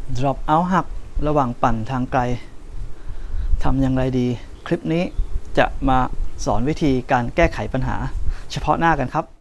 drop out หักระหว่างปั่นทางไกลทำอย่างไรดีคลิปนี้จะมาสอนวิธีการแก้ไขปัญหาเฉพาะหน้ากันครับ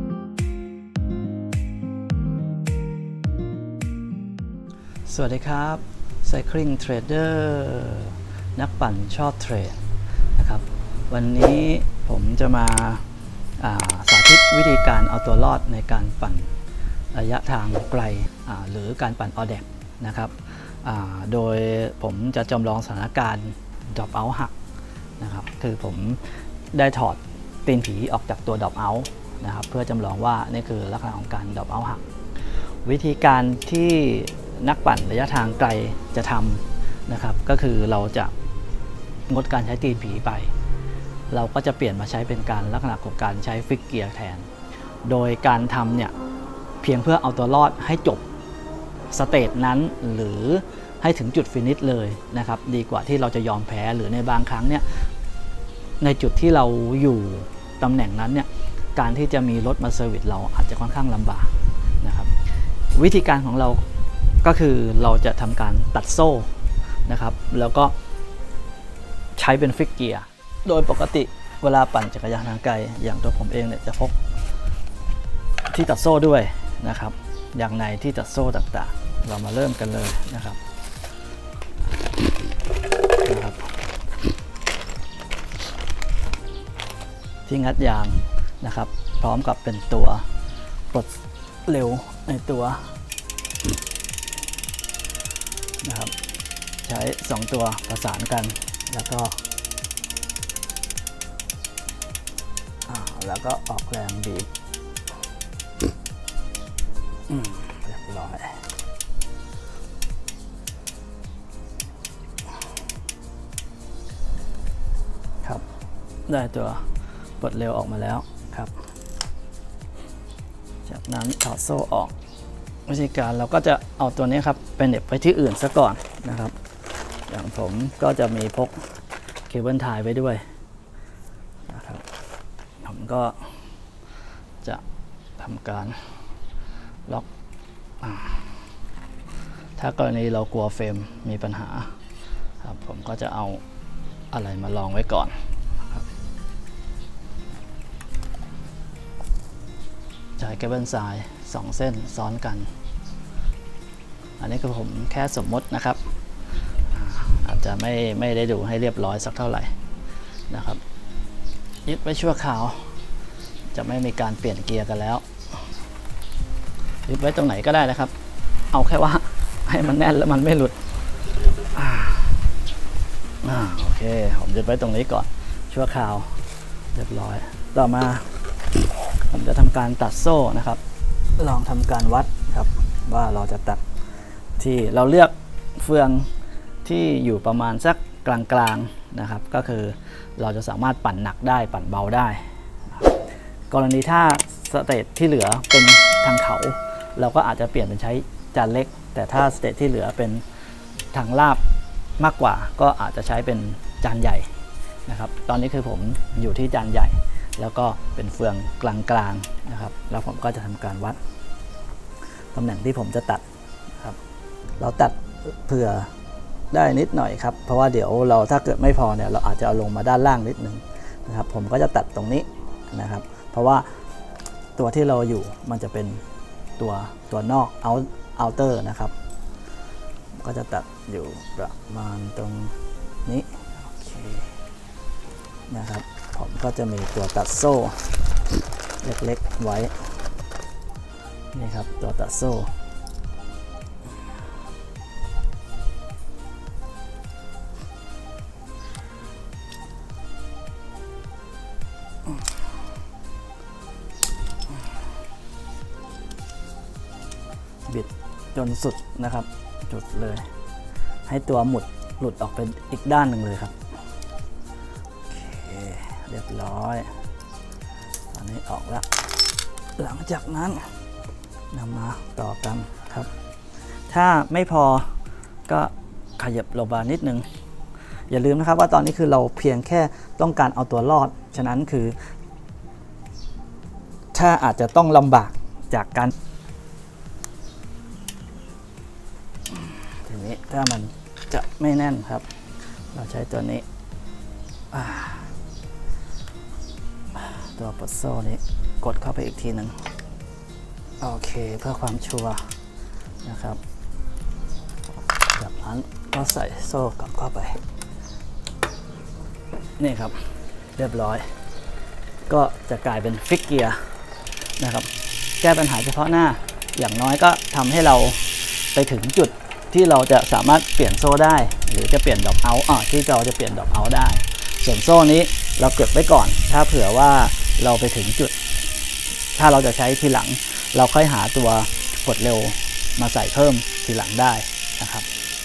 สวัสดีครับ Cycling Trader นักปั่นชอบเทรดนะครับวันนี้ผมจะมาสาธิตวิธีการเอาตัวรอดในการปั่นระยะทางไกลหรือการปั่นออเด็กนะครับโดยผมจะจำลองสถานการณ์ drop out หักนะครับคือผมได้ถอดตีนผีออกจากตัว drop out นะครับเพื่อจำลองว่านี่คือลักษณะของการ drop out หักวิธีการที่นักปั่นระยะทางไกลจะทำนะครับก็คือเราจะงดการใช้ตีนผีไปเราก็จะเปลี่ยนมาใช้เป็นการลักษณะของการใช้ฟิกเกียร์แทนโดยการทำเนี่ยเพียงเพื่อเอาตัวรอดให้จบสเตจนั้นหรือให้ถึงจุดฟินิชเลยนะครับดีกว่าที่เราจะยอมแพ้หรือในบางครั้งเนี่ยในจุดที่เราอยู่ตำแหน่งนั้นเนี่ยการที่จะมีรถมาเซอร์วิสเราอาจจะค่อนข้างลำบากนะครับวิธีการของเราก็คือเราจะทำการตัดโซ่นะครับแล้วก็ใช้เป็นฟิกเกียร์โดยปกติเวลาปั่นจักรยานทางไกลอย่างตัวผมเองเนี่ยจะพกที่ตัดโซ่ด้วยนะครับอย่างในที่ตัดโซ่ต่างๆเรามาเริ่มกันเลยนะครับที่งัดยางนะครับพร้อมกับเป็นตัวปลดเร็วในตัวนะครับใช้2ตัวประสานกันแล้วก็ออกแรงบีบเรียบร้อยครับได้ตัวปลดเร็วออกมาแล้วครับจากนั้นถอดโซ่ออกวิธีการเราก็จะเอาตัวนี้ครับไปเหน็บไปที่อื่นซะก่อนนะครับอย่างผมก็จะมีพกเคเบิลไทยไว้ด้วยนะครับผมก็จะทำการล็อกถ้ากรณีเรากลัวเฟรมมีปัญหาครับผมก็จะเอาอะไรมาลองไว้ก่อนครับใช้เคเบิลทราย2เส้นซ้อนกันอันนี้คือผมแค่สมมตินะครับอาจจะไม่ได้ดูให้เรียบร้อยสักเท่าไหร่นะครับยึดไว้ชั่วคราวจะไม่มีการเปลี่ยนเกียร์กันแล้วยึดไว้ตรงไหนก็ได้นะครับเอาแค่ว่าให้มันแน่นแล้วมันไม่หลุดโอเคผมยึดไว้ตรงนี้ก่อนชั่วคราวเรียบร้อยต่อมาผมจะทำการตัดโซ่นะครับลองทำการวัดครับว่าเราจะตัดที่เราเลือกเฟืองที่อยู่ประมาณสักกลางๆนะครับก็คือเราจะสามารถปั่นหนักได้ปั่นเบาได้กรณีถ้าสเตจที่เหลือเป็นทางเขาเราก็อาจจะเปลี่ยนเป็นใช้จานเล็กแต่ถ้าสเตจที่เหลือเป็นทางลาบมากกว่าก็อาจจะใช้เป็นจานใหญ่นะครับตอนนี้คือผมอยู่ที่จานใหญ่แล้วก็เป็นเฟืองกลางๆนะครับแล้วผมก็จะทำการวัดตำแหน่งที่ผมจะตัดครับเราตัดเผื่อได้นิดหน่อยครับเพราะว่าเดี๋ยวเราถ้าเกิดไม่พอเนี่ยเราอาจจะเอาลงมาด้านล่างนิดนึงนะครับผมก็จะตัดตรงนี้นะครับเพราะว่าตัวที่เราอยู่มันจะเป็นตัวนอกouter นะครับก็จะตัดอยู่ประมาณตรงนี้โอเคนะครับผมก็จะมีตัวตัดโซ่เล็กๆไว้นี่ครับตัวตัดโซ่บิดจนสุดนะครับจุดเลยให้ตัวหลุดออกเป็นอีกด้านหนึ่งเลยครับโอเคเรียบร้อยตอนนี้ออกแล้วหลังจากนั้นนำมาต่อกันครับถ้าไม่พอก็ขยับลงมานิดนึงอย่าลืมนะครับว่าตอนนี้คือเราเพียงแค่ต้องการเอาตัวรอดฉะนั้นคือถ้าอาจจะต้องลำบากจากการทีนี้ถ้ามันจะไม่แน่นครับเราใช้ตัวนี้ตัวปลดโซ่นี้กดเข้าไปอีกทีหนึ่งโอเคเพื่อความชัวร์นะครับจากนั้นก็ใส่โซ่กลับเข้าไปนี่ครับเรียบร้อยก็จะกลายเป็นฟิกเกียร์นะครับแก้ปัญหาเฉพาะหน้าอย่างน้อยก็ทำให้เราไปถึงจุดที่เราจะสามารถเปลี่ยนโซ่ได้หรือจะเปลี่ยนดอกเอาที่เราจะเปลี่ยนดอกเอาได้ส่วนโซ่นี้เราเก็บไว้ก่อนถ้าเผื่อว่าเราไปถึงจุดถ้าเราจะใช้ทีหลังเราค่อยหาตัวกดเร็วมาใส่เพิ่มทีหลังได้นะครับ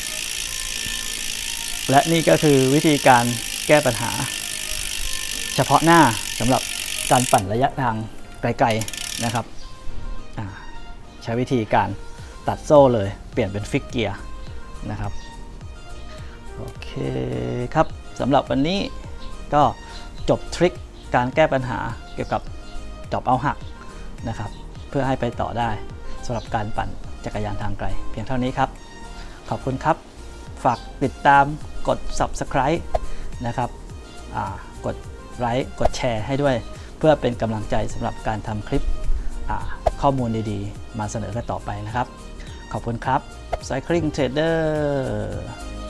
และนี่ก็คือวิธีการแก้ปัญหาเฉพาะหน้าสำหรับการปั่นระยะทางไกลๆนะครับใช้วิธีการตัดโซ่เลยเปลี่ยนเป็นฟิกเกียร์นะครับโอเคครับสำหรับวันนี้ก็จบทริคการแก้ปัญหาเกี่ยวกับดอกเอาหักนะครับเพื่อให้ไปต่อได้สำหรับการปั่นจักรยานทางไกลเพียงเท่านี้ครับขอบคุณครับฝากติดตามกด Subscribe นะครับกดไลค์กดแชร์ให้ด้วยเพื่อเป็นกำลังใจสำหรับการทำคลิปข้อมูลดีๆมาเสนอกันต่อไปนะครับขอบคุณครับ Cycling Trader